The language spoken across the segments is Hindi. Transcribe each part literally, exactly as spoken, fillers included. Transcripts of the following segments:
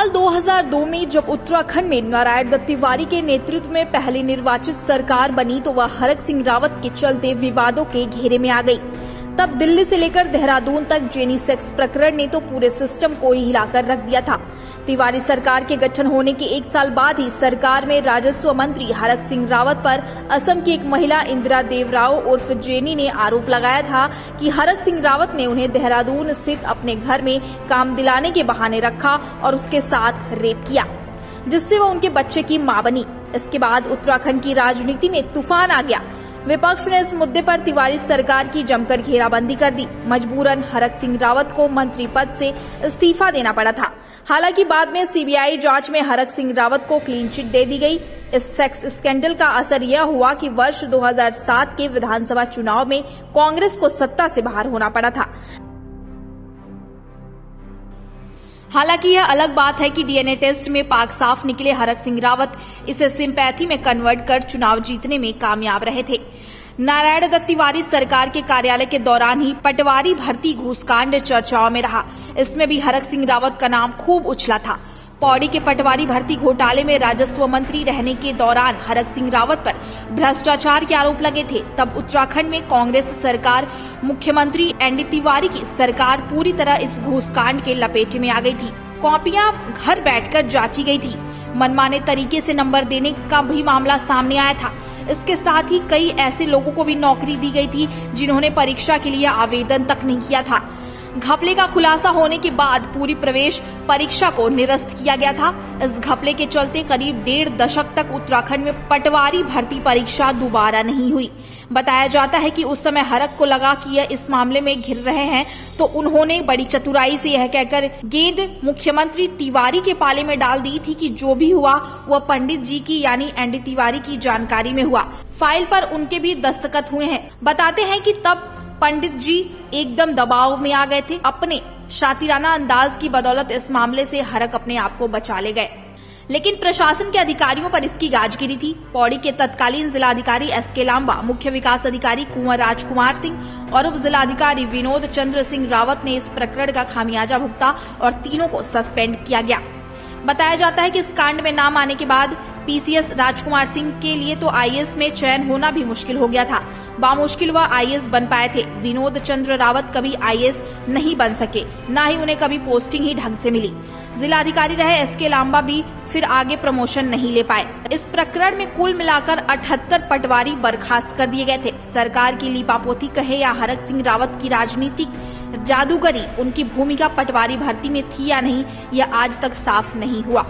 साल दो हज़ार दो में जब उत्तराखंड में नारायण दत्त तिवारी के नेतृत्व में पहली निर्वाचित सरकार बनी तो वह हरक सिंह रावत के चलते विवादों के घेरे में आ गई। तब दिल्ली से लेकर देहरादून तक जेनी सेक्स प्रकरण ने तो पूरे सिस्टम को ही हिलाकर रख दिया था। तिवारी सरकार के गठन होने के एक साल बाद ही सरकार में राजस्व मंत्री हरक सिंह रावत पर असम की एक महिला इंदिरा देवराव उर्फ जेनी ने आरोप लगाया था कि हरक सिंह रावत ने उन्हें देहरादून स्थित अपने घर में काम दिलाने के बहाने रखा और उसके साथ रेप किया, जिससे वह उनके बच्चे की मां बनी। इसके बाद उत्तराखंड की राजनीति में तूफान आ गया। विपक्ष ने इस मुद्दे पर तिवारी सरकार की जमकर घेराबंदी कर दी। मजबूरन हरक सिंह रावत को मंत्री पद से इस्तीफा देना पड़ा था। हालांकि बाद में सीबीआई जांच में हरक सिंह रावत को क्लीन चिट दे दी गई। इस सेक्स स्कैंडल का असर यह हुआ कि वर्ष दो हज़ार सात के विधानसभा चुनाव में कांग्रेस को सत्ता से बाहर होना पड़ा था। हालांकि यह अलग बात है कि डीएनए टेस्ट में पाक साफ निकले हरक सिंह रावत इसे सिंपैथी में कन्वर्ट कर चुनाव जीतने में कामयाब रहे थे। नारायण दत्त तिवारी सरकार के कार्यालय के दौरान ही पटवारी भर्ती घूसकांड चर्चाओं में रहा। इसमें भी हरक सिंह रावत का नाम खूब उछला था। पौड़ी के पटवारी भर्ती घोटाले में राजस्व मंत्री रहने के दौरान हरक सिंह रावत पर भ्रष्टाचार के आरोप लगे थे। तब उत्तराखंड में कांग्रेस सरकार, मुख्यमंत्री एनडी तिवारी की सरकार पूरी तरह इस घूसकांड के लपेटे में आ गई थी। कॉपियां घर बैठकर जांची गई थी। मनमाने तरीके से नंबर देने का भी मामला सामने आया था। इसके साथ ही कई ऐसे लोगों को भी नौकरी दी गई थी जिन्होंने परीक्षा के लिए आवेदन तक नहीं किया था। घपले का खुलासा होने के बाद पूरी प्रवेश परीक्षा को निरस्त किया गया था। इस घपले के चलते करीब डेढ़ दशक तक उत्तराखंड में पटवारी भर्ती परीक्षा दोबारा नहीं हुई। बताया जाता है कि उस समय हरक को लगा कि यह इस मामले में घिर रहे हैं, तो उन्होंने बड़ी चतुराई से यह कहकर गेंद मुख्यमंत्री तिवारी के पाले में डाल दी थी कि जो भी हुआ वह पंडित जी की यानी एनडी तिवारी की जानकारी में हुआ। फाइल पर उनके भी दस्तखत हुए हैं। बताते हैं कि तब पंडित जी एकदम दबाव में आ गए थे। अपने शातिराना अंदाज की बदौलत इस मामले से हरक अपने आप को बचा ले गए, लेकिन प्रशासन के अधिकारियों पर इसकी गाजगिरी थी। पौड़ी के तत्कालीन जिलाधिकारी एस के लांबा, मुख्य विकास अधिकारी कुंवर राजकुमार सिंह और उप जिलाधिकारी विनोद चंद्र सिंह रावत ने इस प्रकरण का खामियाजा भुगता और तीनों को सस्पेंड किया गया। बताया जाता है कि इस कांड में नाम आने के बाद पीसीएस राजकुमार सिंह के लिए तो आईएएस में चयन होना भी मुश्किल हो गया था। बामुश्किल वह आईएएस बन पाए थे। विनोद चंद्र रावत कभी आईएएस नहीं बन सके, न ही उन्हें कभी पोस्टिंग ही ढंग से मिली। जिलाधिकारी रहे एस के लांबा भी फिर आगे प्रमोशन नहीं ले पाए। इस प्रकरण में कुल मिलाकर अठहत्तर पटवारी बर्खास्त कर दिए गए थे। सरकार की लीपापोती कहे या हरक सिंह रावत की राजनीतिक जादूगरी, उनकी भूमिका पटवारी भर्ती में थी या नहीं, यह आज तक साफ नहीं हुआ।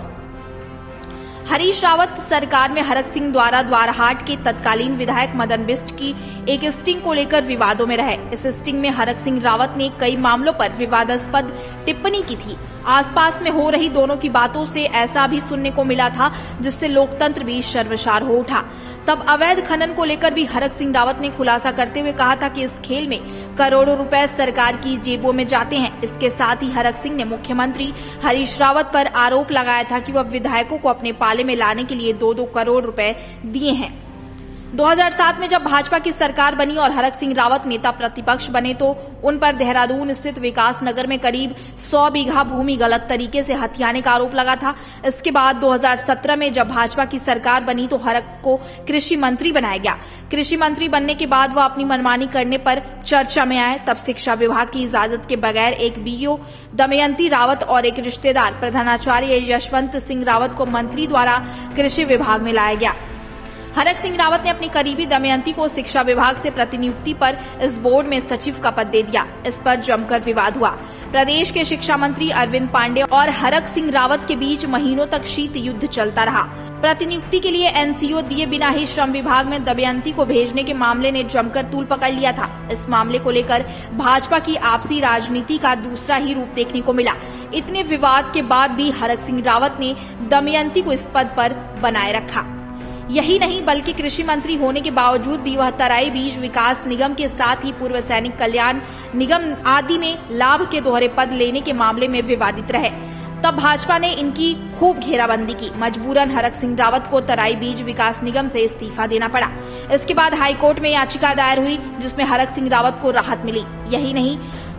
हरीश रावत सरकार में हरक सिंह द्वारा द्वारहाट के तत्कालीन विधायक मदन बिष्ट की एक स्टिंग को लेकर विवादों में रहे। इस स्टिंग में हरक सिंह रावत ने कई मामलों पर विवादास्पद टिप्पणी की थी। आसपास में हो रही दोनों की बातों से ऐसा भी सुनने को मिला था जिससे लोकतंत्र भी शर्मसार हो उठा। तब अवैध खनन को लेकर भी हरक सिंह रावत ने खुलासा करते हुए कहा था कि इस खेल में करोड़ों रुपए सरकार की जेबों में जाते हैं। इसके साथ ही हरक सिंह ने मुख्यमंत्री हरीश रावत पर आरोप लगाया था कि वह विधायकों को अपने पाले में लाने के लिए दो दो करोड़ रुपए दिए हैं। दो हज़ार सात में जब भाजपा की सरकार बनी और हरक सिंह रावत नेता प्रतिपक्ष बने तो उन पर देहरादून स्थित विकास नगर में करीब सौ बीघा भूमि गलत तरीके से हथियाने का आरोप लगा था। इसके बाद दो हज़ार सत्रह में जब भाजपा की सरकार बनी तो हरक को कृषि मंत्री बनाया गया। कृषि मंत्री बनने के बाद वह अपनी मनमानी करने पर चर्चा में आए। तब शिक्षा विभाग की इजाजत के बगैर एक बीईओ दमयंती रावत और एक रिश्तेदार प्रधानाचार्य यशवंत सिंह रावत को मंत्री द्वारा कृषि विभाग में लाया गया। हरक सिंह रावत ने अपनी करीबी दमयंती को शिक्षा विभाग से प्रतिनियुक्ति पर इस बोर्ड में सचिव का पद दे दिया। इस पर जमकर विवाद हुआ। प्रदेश के शिक्षा मंत्री अरविंद पांडे और हरक सिंह रावत के बीच महीनों तक शीत युद्ध चलता रहा। प्रतिनियुक्ति के लिए एनसीओ दिए बिना ही श्रम विभाग में दमयंती को भेजने के मामले ने जमकर तूल पकड़ लिया था। इस मामले को लेकर भाजपा की आपसी राजनीति का दूसरा ही रूप देखने को मिला। इतने विवाद के बाद भी हरक सिंह रावत ने दमयंती को इस पद पर बनाए रखा। यही नहीं बल्कि कृषि मंत्री होने के बावजूद भी वह तराई बीज विकास निगम के साथ ही पूर्व सैनिक कल्याण निगम आदि में लाभ के दोहरे पद लेने के मामले में विवादित रहे। तब भाजपा ने इनकी खूब घेराबंदी की। मजबूरन हरक सिंह रावत को तराई बीज विकास निगम से इस्तीफा देना पड़ा। इसके बाद हाईकोर्ट में याचिका दायर हुई जिसमें हरक सिंह रावत को राहत मिली। यही नहीं,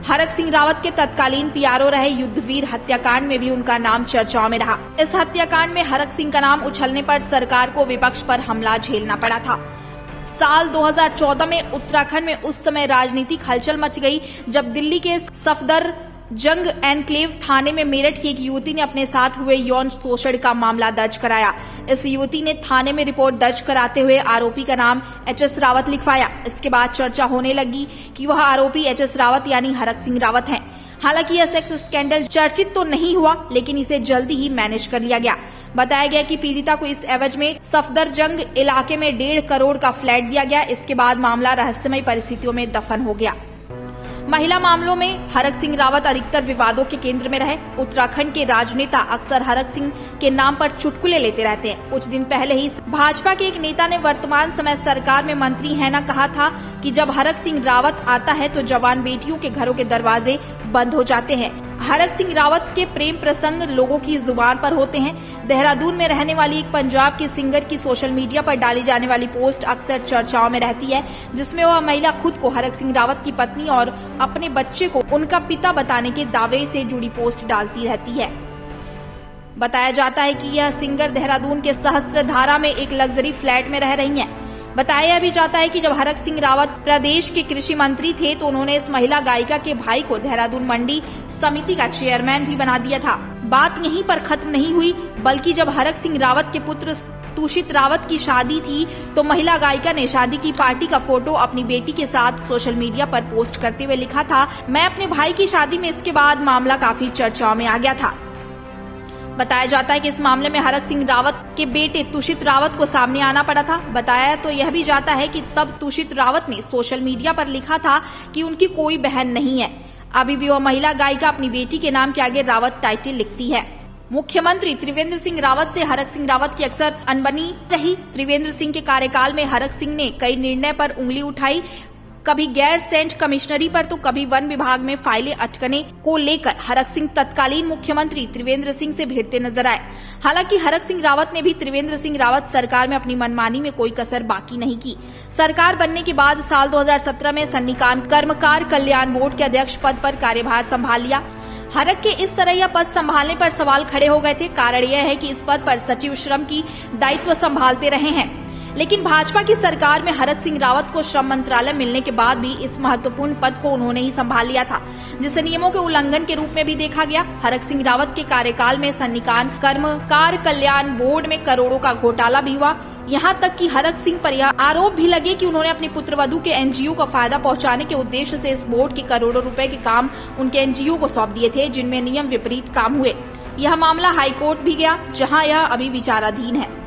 हरक सिंह रावत के तत्कालीन पीआरओ रहे युद्धवीर हत्याकांड में भी उनका नाम चर्चाओं में रहा। इस हत्याकांड में हरक सिंह का नाम उछलने पर सरकार को विपक्ष पर हमला झेलना पड़ा था। साल दो हज़ार चौदह में उत्तराखंड में उस समय राजनीतिक हलचल मच गई जब दिल्ली के सफदर जंग एनक्लेव थाने में मेरठ की एक युवती ने अपने साथ हुए यौन शोषण का मामला दर्ज कराया। इस युवती ने थाने में रिपोर्ट दर्ज कराते हुए आरोपी का नाम एच एस रावत लिखवाया। इसके बाद चर्चा होने लगी कि वह आरोपी एच एस रावत यानी हरक सिंह रावत हैं। हालांकि यह सेक्स स्कैंडल चर्चित तो नहीं हुआ, लेकिन इसे जल्दी ही मैनेज कर लिया गया। बताया गया कि पीड़िता को इस एवज में सफदरजंग इलाके में डेढ़ करोड़ का फ्लैट दिया गया। इसके बाद मामला रहस्यमय परिस्थितियों में दफन हो गया। महिला मामलों में हरक सिंह रावत अधिकतर विवादों के केंद्र में रहे। उत्तराखंड के राजनेता अक्सर हरक सिंह के नाम पर चुटकुले लेते रहते हैं। कुछ दिन पहले ही भाजपा के एक नेता ने वर्तमान समय सरकार में मंत्री है ना कहा था कि जब हरक सिंह रावत आता है तो जवान बेटियों के घरों के दरवाजे बंद हो जाते हैं। हरक सिंह रावत के प्रेम प्रसंग लोगों की जुबान पर होते हैं। देहरादून में रहने वाली एक पंजाब की सिंगर की सोशल मीडिया पर डाली जाने वाली पोस्ट अक्सर चर्चाओं में रहती है, जिसमें वह महिला खुद को हरक सिंह रावत की पत्नी और अपने बच्चे को उनका पिता बताने के दावे से जुड़ी पोस्ट डालती रहती है। बताया जाता है कि यह सिंगर देहरादून के सहस्त्रधारा में एक लग्जरी फ्लैट में रह रही है। बताया भी जाता है कि जब हरक सिंह रावत प्रदेश के कृषि मंत्री थे तो उन्होंने इस महिला गायिका के भाई को देहरादून मंडी समिति का चेयरमैन भी बना दिया था। बात यहीं पर खत्म नहीं हुई, बल्कि जब हरक सिंह रावत के पुत्र तुषित रावत की शादी थी तो महिला गायिका ने शादी की पार्टी का फोटो अपनी बेटी के साथ सोशल मीडिया पर पोस्ट करते हुए लिखा था, मैं अपने भाई की शादी में। इसके बाद मामला काफी चर्चाओं में आ गया था। बताया जाता है कि इस मामले में हरक सिंह रावत के बेटे तुषित रावत को सामने आना पड़ा था। बताया तो यह भी जाता है कि तब तुषित रावत ने सोशल मीडिया पर लिखा था कि उनकी कोई बहन नहीं है। अभी भी वह महिला गायिका अपनी बेटी के नाम के आगे रावत टाइटल लिखती है। मुख्यमंत्री त्रिवेंद्र सिंह रावत से हरक सिंह रावत की अक्सर अनबनी रही। त्रिवेंद्र सिंह के कार्यकाल में हरक सिंह ने कई निर्णय पर उंगली उठाई, कभी गैर सेंट कमिश्नरी पर तो कभी वन विभाग में फाइलें अटकने को लेकर हरक सिंह तत्कालीन मुख्यमंत्री त्रिवेंद्र सिंह से भिड़ते नजर आए। हालांकि हरक सिंह रावत ने भी त्रिवेंद्र सिंह रावत सरकार में अपनी मनमानी में कोई कसर बाकी नहीं की। सरकार बनने के बाद साल दो हज़ार सत्रह में सन्निकांत कर्मकार कल्याण बोर्ड के अध्यक्ष पद पर कार्यभार संभाल लिया। हरक के इस तरह यह पद संभालने पर सवाल खड़े हो गए थे। कारण यह है कि इस पद पर सचिव श्रम की दायित्व संभालते रहे हैं, लेकिन भाजपा की सरकार में हरक सिंह रावत को श्रम मंत्रालय मिलने के बाद भी इस महत्वपूर्ण पद को उन्होंने ही संभाल लिया था, जिसे नियमों के उल्लंघन के रूप में भी देखा गया। हरक सिंह रावत के कार्यकाल में सन्निकांत कर्मकार कल्याण बोर्ड में करोड़ों का घोटाला भी हुआ। यहाँ तक कि हरक सिंह पर यह आरोप भी लगे कि उन्होंने अपनी पुत्रवधू के एनजीओ को फायदा पहुंचाने के उद्देश्य से इस बोर्ड के करोड़ों रुपए के काम उनके एनजीओ को सौंप दिए थे, जिनमें नियम विपरीत काम हुए। यह मामला हाईकोर्ट भी गया, जहाँ यह अभी विचाराधीन है।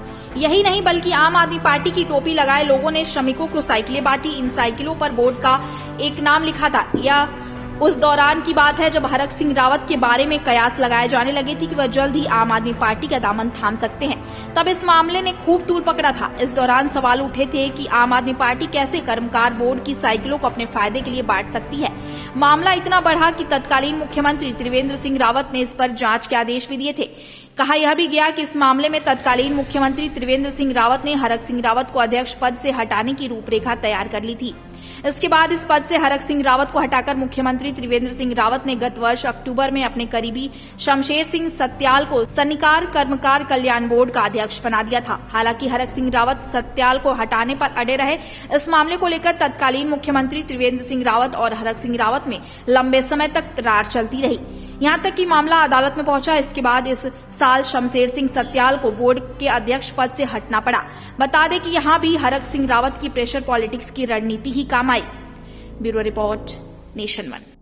यही नहीं बल्कि आम आदमी पार्टी की टोपी लगाए लोगों ने श्रमिकों को साइकिलें बांटी। इन साइकिलों पर बोर्ड का एक नाम लिखा था। यह उस दौरान की बात है जब हरक सिंह रावत के बारे में कयास लगाए जाने लगे थे कि वह जल्द ही आम आदमी पार्टी का दामन थाम सकते हैं। तब इस मामले ने खूब तूल पकड़ा था। इस दौरान सवाल उठे थे कि आम आदमी पार्टी कैसे कर्मकार बोर्ड की साइकिलों को अपने फायदे के लिए बांट सकती है। मामला इतना बढ़ा कि तत्कालीन मुख्यमंत्री त्रिवेंद्र सिंह रावत ने इस पर जांच के आदेश भी दिए थे। कहा यह भी गया कि इस मामले में तत्कालीन मुख्यमंत्री त्रिवेंद्र सिंह रावत ने हरक सिंह रावत को अध्यक्ष पद से हटाने की रूपरेखा तैयार कर ली थी। इसके बाद इस पद से हरक सिंह रावत को हटाकर मुख्यमंत्री त्रिवेंद्र सिंह रावत ने गत वर्ष अक्टूबर में अपने करीबी शमशेर सिंह सत्याल को सन्निकार कर्मकार कल्याण बोर्ड का अध्यक्ष बना दिया था। हालांकि हरक सिंह रावत सत्याल को हटाने पर अड़े रहे। इस मामले को लेकर तत्कालीन मुख्यमंत्री त्रिवेंद्र सिंह रावत और हरक सिंह रावत में लंबे समय तक तकरार चलती रही, यहाँ तक कि मामला अदालत में पहुंचा। इसके बाद इस साल शमशेर सिंह सत्याल को बोर्ड के अध्यक्ष पद से हटना पड़ा। बता दें कि यहाँ भी हरक सिंह रावत की प्रेशर पॉलिटिक्स की रणनीति ही काम आई। Bureau report, Nation one.